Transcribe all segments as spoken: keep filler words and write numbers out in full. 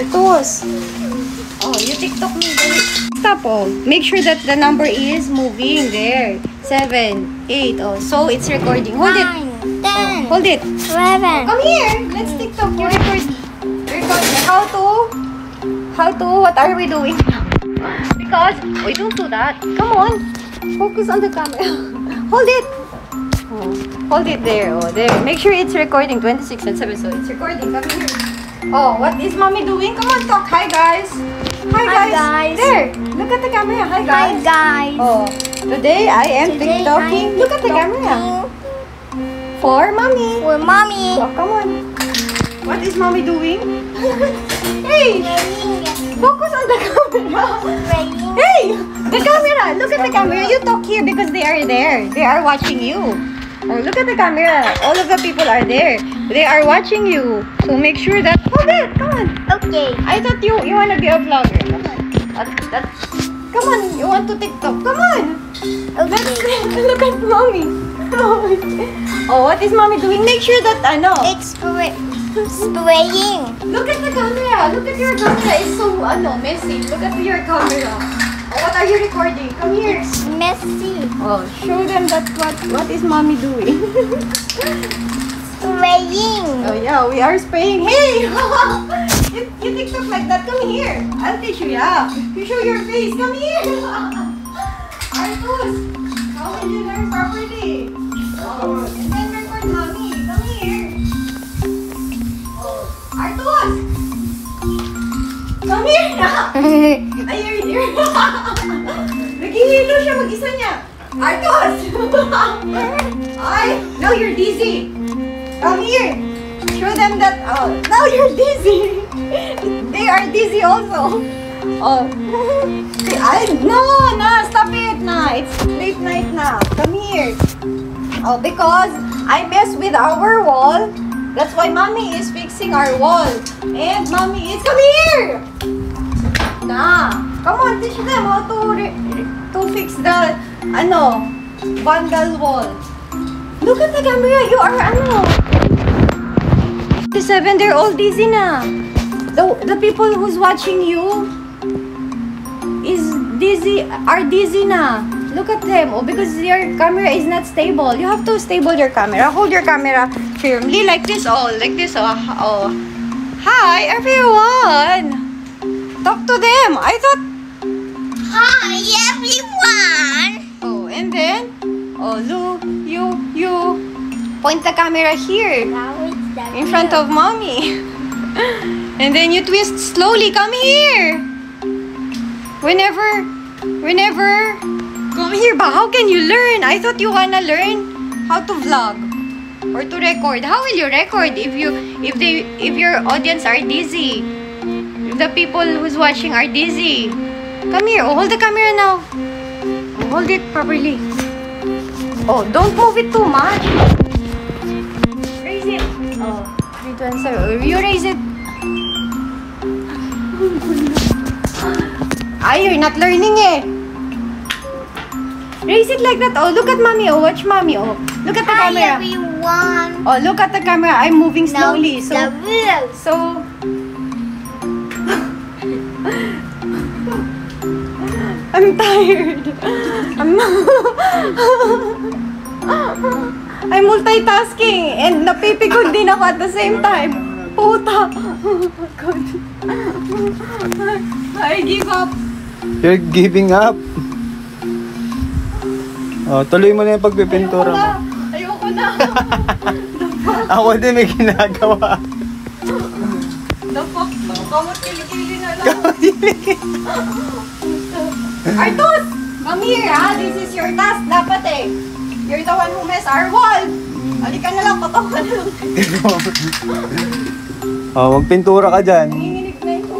Artos. Oh, you TikTok me. Stop, oh. Make sure that the number is moving. There. Seven, eight. Oh, so it's recording. Hold it. ten. Oh, hold it. eleven. Come here. Let's TikTok. You record. Record. How to? How to? What are we doing? Because we don't do that. Come on. Focus on the camera. Hold it. Oh, hold it there. Oh, there. Make sure it's recording. twenty-six and seven. So it's recording. Come here. Oh, what is mommy doing? Come on, talk. Hi, guys. Hi, guys. Hi, guys. There. Look at the camera. Hi, guys. Hi, guys. Oh, today I am Today TikToking. I'm Look at the camera. For mommy. For mommy. Oh, come on. What is mommy doing? Hey, focus on the camera. Hey, the camera. Look at the camera. You talk here because they are there. They are watching you. Oh, look at the camera. All of the people are there. They are watching you. So make sure that... Hold it. Come on. Okay. I thought you you want to be a vlogger. Come on. That, that, come on. You want to TikTok. Come on. Okay. Look at mommy. Oh, what is mommy doing? Make sure that ano. It's spray spraying. Look at the camera. Look at your camera. It's so ano messy. Look at your camera. Oh, what are you recording? Come here. It's messy. Oh, show them that what what is mommy doing. Spraying. Oh yeah, we are spraying. Hey, you, you TikTok like that. Come here. I'll teach you. Yeah, you show your face. Come here. Artus, how will you learn properly? Oh, and then record mommy. Come here. Oh, Artus, come here na. Ay, you're here. Naghihilo siya mag-isa niya. Artus! Ay, now you're dizzy. Come here. Show them that. Oh, now you're dizzy. They are dizzy also. Oh. Ay, no, na, stop it na. It's late night na. Come here. Oh, because I messed with our wall. That's why mommy is fixing our wall. And mommy is, come here. Na, come on, teach them how to to fix the ano vandal wall. Look at the camera. You are ano. Seven, they're all dizzy na. The the people who's watching you is dizzy are dizzy na. Look at them. Oh, because your camera is not stable. You have to stable your camera. Hold your camera firmly like this. Oh, like this. Oh, oh. Hi everyone. Talk to them. I thought. Hi everyone. Oh, and then. Oh, Lu, you, you. Point the camera here. In front of mommy. And then you twist slowly. Come here. Whenever, whenever. Come here ba? How can you learn? I thought you wanna learn how to vlog or to record. How will you record if you, if they, if your audience are dizzy? The people who's watching are dizzy. Come here. Oh, hold the camera now. Oh, hold it properly. Oh, don't move it too much. Raise it. Oh, three, two, and seven. You raise it. Ay, you're not learning eh. Raise it like that. Oh, look at mommy. Oh, watch mommy. Oh, look at the Hi camera. everyone. Oh, look at the camera. I'm moving slowly. Now, So, the wheel. so. I'm tired. I'm, I'm multitasking and napipikon din ako at the same time. Puta. I give up. You're giving up. Oh, tuloy mo na yung pagpipintura mo. Ayoko na. Ako din may ginagawa. The fuck? Kamot kilikili na lang. Artus! Come here ha. This is your task. Dapat eh. You're the one who messed our wall. Halika na lang. Patok ka na lang. Oh, magpintura ka dyan. Nanginginig na ito.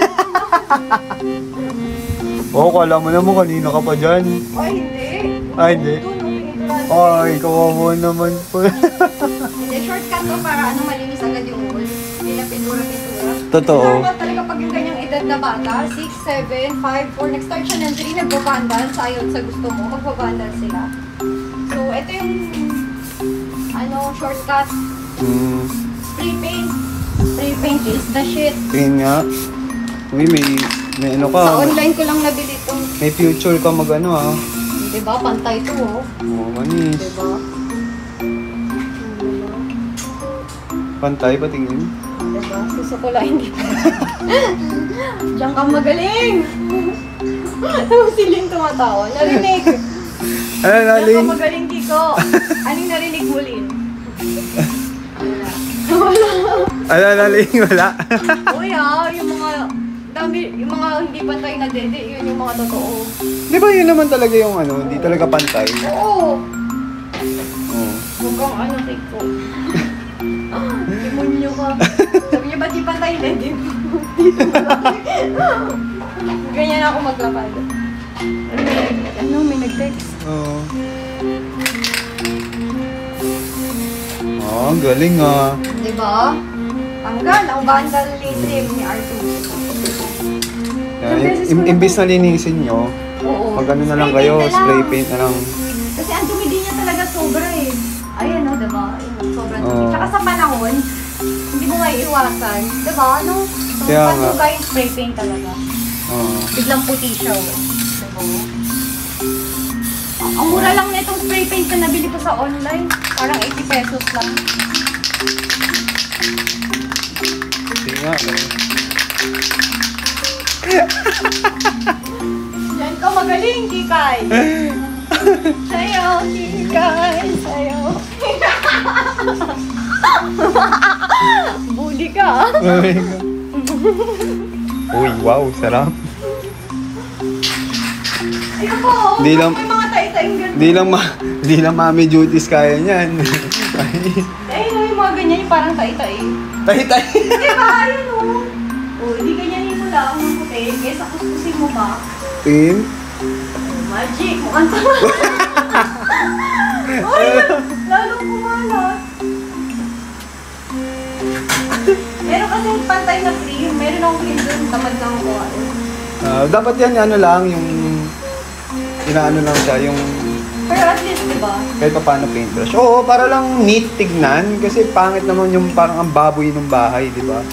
Oo, oh, kala mo naman kanina ka pa dyan. Ay, hindi. Ay, hindi. Ay, kawawa naman po. Hindi, shortcut to para ano malinis agad yung wall. Hindi na pintura-pintura. Totoo. Normal talaga pag yung ganyang edad na bata, six, seven, five, four, nag-start siya ng three, nagbabandal, sayon sa gusto mo, magbabandal sila. So, ito yung ano, shortcut. Mm. Spray paint. Spray paint is the shit. Tingin nga. Uy, may, may ano ka. Sa online ko lang nabili ito. May future ka mag ano ah. Diba? Pantay to, oh. Oo, manis. Diba? Pantay, patingin. Diba? Gusto ko lang hindi pa. Diyan ka magaling! Si Lynn tumatawa. Narinig! Ano, Diyan naling? ka magaling, Kiko. Anong narinig mo, Lynn? Wala. Ano, naling? Wala. Uy ah, yung mga dami, yung mga hindi pantay na dede, yun yung mga totoo. Di ba yun naman talaga yung ano, hindi talaga pantay? Oo. Oo. Mukhang ano, Kiko. Demonyo ka. Sabi niya, ba't di pantay na din? Ganyan ako maglakad. Ano, may nag-text. Oo. Oh, galing ah. Diba? Tanggal, ang vandal lisim ni Arthur. Yan, im- imbis na linisin nyo, Oo. pag ano na lang kayo, spray paint na lang. Kasi ang dumi din niya talaga sobra eh. Ayan o, diba? Ayun, sobrang dumi. Oo. Tsaka sa panahon, hindi mo maiiwasan. Diba? Ano? So, Kaya nga. patuga yung spray paint talaga. Oo. Biglang puti siya o. Diba? Ang ang mura lang na itong spray paint na nabili ko sa online. Parang eighty pesos lang. Sige nga. eh. Yan ka magaling, Kikay. Sayaw, Kikay. Sayaw. Bully ka. Oh my God. Uy, wow, sarap. Ayun po, oh. Di lang- May mga tayo-tayong ganun. Di lang ma, di lang mami duties kaya niyan. Ayun o, yung mga ganyan, yung parang tayo-tayo. Tay-tay. Diba? Ayun o. O, di ganyan mo lang ang puti. Kesa kuskusin mo pa. Tin? Magic! Mukhang tama. Uy! Lalong kumalat. Meron kasing pantay na cream. Meron akong cream doon. Tamad lang ko. Ah, dapat yan ano lang yung inaano lang siya yung Pero at least, diba? kahit pa paano paintbrush. Oo, para lang neat tignan kasi pangit naman yung parang ang baboy ng bahay, di ba?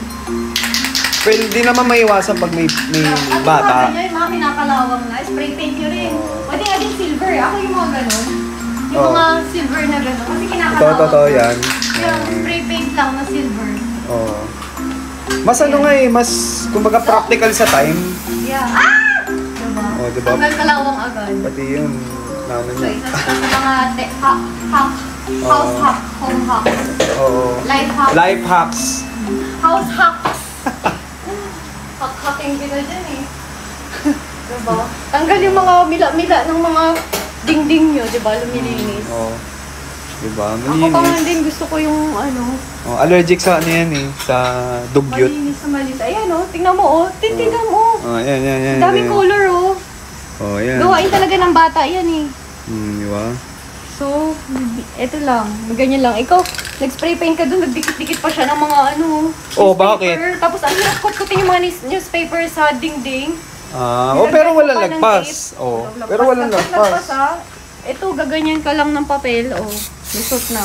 Pero hindi naman maiwasan pag may may Ano bata. mga ganyan, yung mga kinakalawang na. Spray paint nyo rin. Pwede nga din silver. Ako yung mga ganun. Yung Oo. mga silver na ganun. Kasi Ito, kinakalawang. totoo yan. Yung spray paint lang na silver. Oo. Mas ano nga eh, mas kumbaga practical sa time. Yeah. Ah! Diba? Oh, diba? Tanggal kalawang agad. Pati yun, ano So, niya. isa sa mga te- hack, hack, house Oo. hack, home hack, Oo. life hack, Life hacks. house hacks. Hack-hacking kita dyan eh. Diba? Tanggal yung mga mila-mila ng mga dingding nyo, diba? Lumilinis. Oo. Diba? Ako pa nga Malinis. din, gusto ko yung ano, Oh, allergic sa ano yan eh, sa dugyot. malinis na malinis. Ayan oh, tingnan mo oh, tintinan mo. Oh, yan, yan, yan. Ang daming yan. color oh. Oh, yan. Gawain talaga ng bata yan eh. Hmm, di ba? So, eto lang, ganyan lang. Ikaw, nag-spray paint ka doon, nagdikit-dikit pa siya ng mga ano. Oh, newspaper. bakit? Tapos ang hirap kutkutin yung mga nis- newspaper sa dingding. Ah, oh, Nilagyan pero ko walang pa ng lagpas. tape. Oh, Lagpas, pero walang lagpas, lagpas. ah. Ito, gaganyan ka lang ng papel. Oh, lusot na.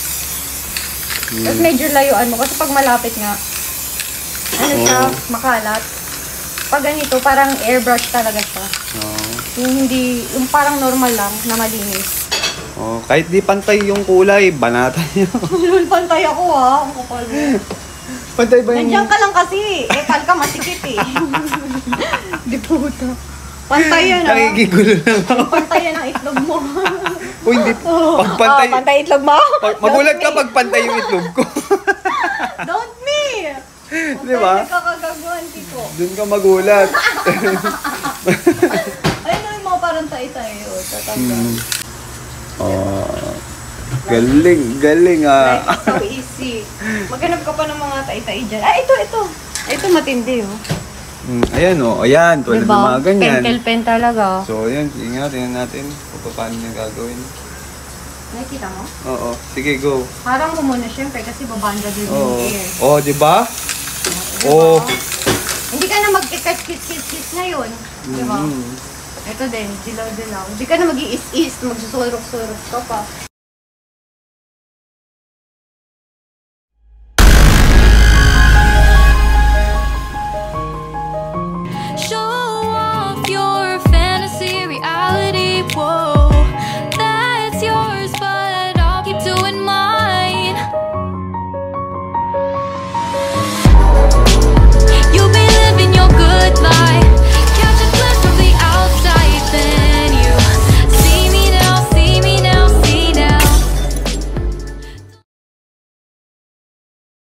Tapos Hmm. medyo layuan mo. Kasi pag malapit nga, ano siya, Oh. makalat. Pag ganito, parang airbrush talaga siya. Oh. Yung hindi, yung parang normal lang na malinis. Oh, kahit di pantay yung kulay, banatan niyo. Lul, pantay ako ha. Ang kapal mo. Pantay ba yung... Nandiyan ka lang kasi. Epal ka, masikip eh. Di puta. Pantay yan ha. Nakikigulo lang ako. Pantay yan ang itlog mo. Uy, hindi. Pag pantay... Oh, pantay itlog mo. pag- magulat ka pag pantay yung itlog ko. Don't me. Di ba? Nagkakagaguhan, Kiko. Doon ka magulat. Ayun na yung mga parang tay-tay. O, tatanggal. Hmm. Oh, galing, galing ah. Life is so easy. Maghanap ka pa ng mga tay-tay dyan. Ah, ito, ito. Ito matindi oh. Hmm, ayan oh, ayan, tulad ng mga ganyan. Pentel pen talaga. So, ayan, sige nga, tingnan natin kung paano niya gagawin. Nakikita mo? Oo, sige, go. Parang mo muna syempre kasi babanda din Oo. yung ear. Oh, di ba? Diba? Oh. Hindi ka na mag-kit-kit-kit ngayon. Di ba? Mm. Ito din, dilaw-dilaw. Hindi ka na mag-iis-is, magsusurok-surok ka pa.